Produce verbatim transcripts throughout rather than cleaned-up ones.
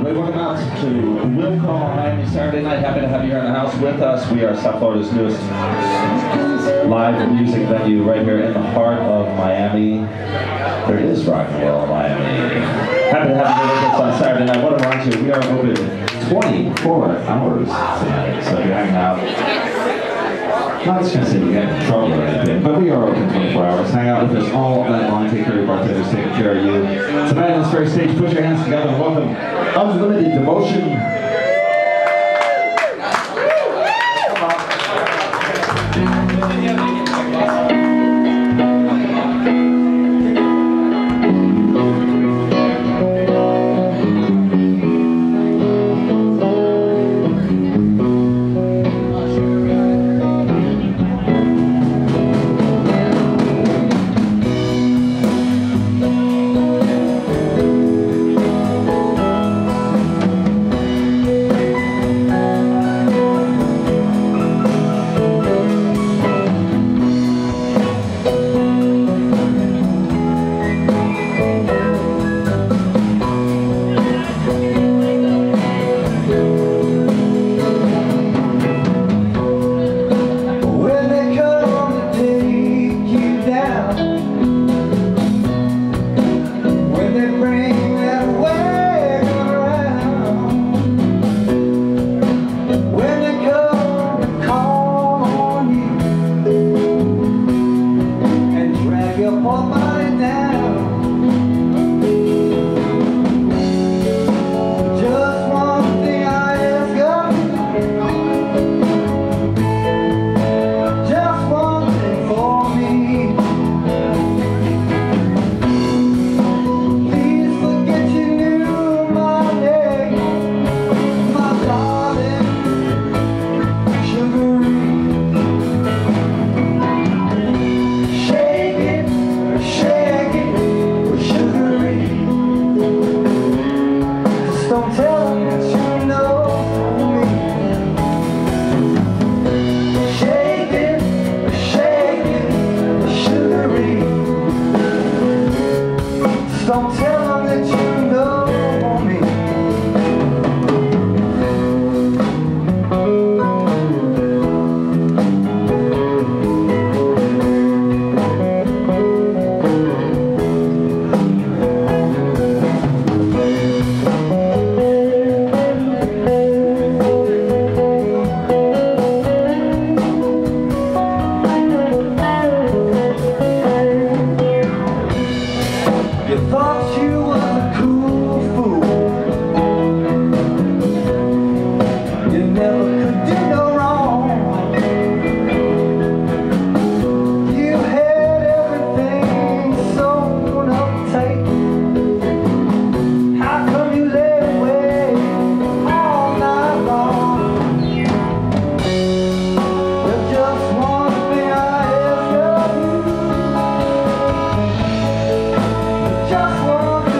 everybody. Welcome out to Will Call Miami Saturday night. Happy to have you here in the house with us. We are South Florida's newest live music venue right here in the heart of Miami. There is rock and roll in Miami. Happy to have you with us on Saturday night. What a run to. We are open twenty-four hours tonight. So if you're hanging out, not just going to say you get in trouble or anything, but we are open twenty-four hours. Hang out with us all night long. Take care of your bartenders, taking care of you. Tonight on this very stage, put your hands together and welcome Unlimited Devotion. Just one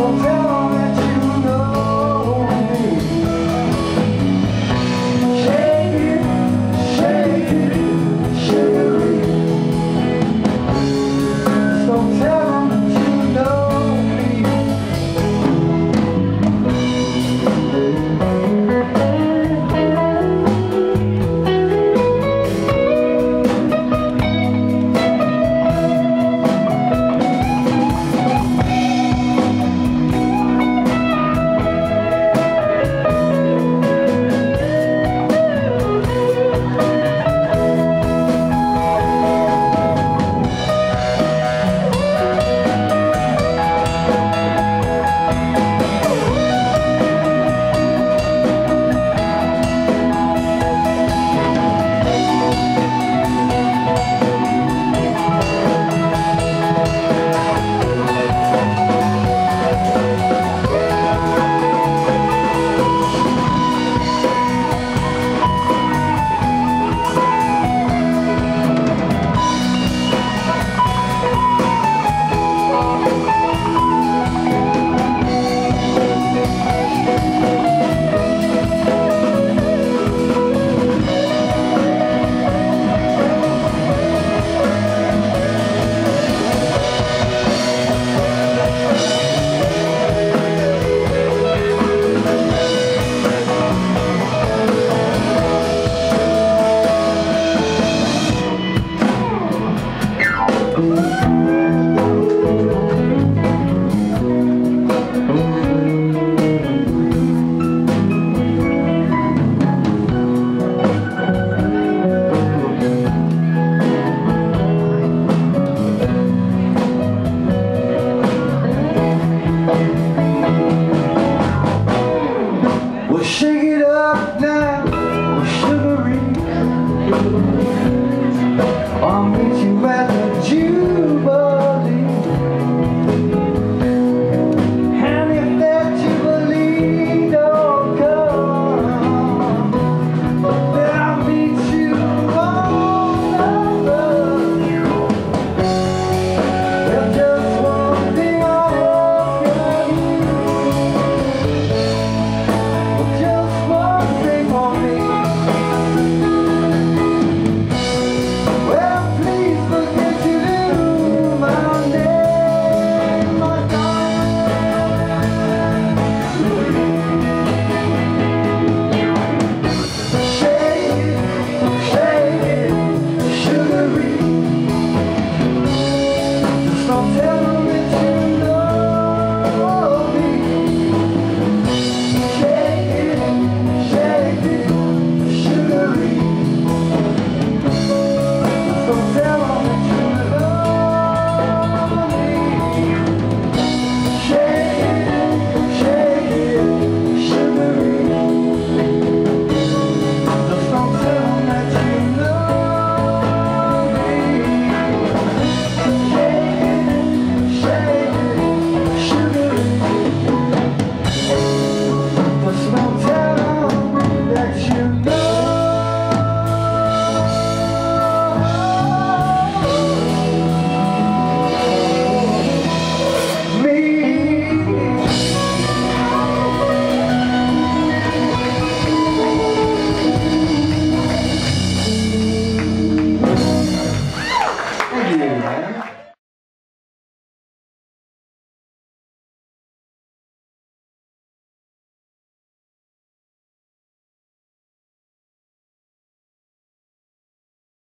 Thank you, man.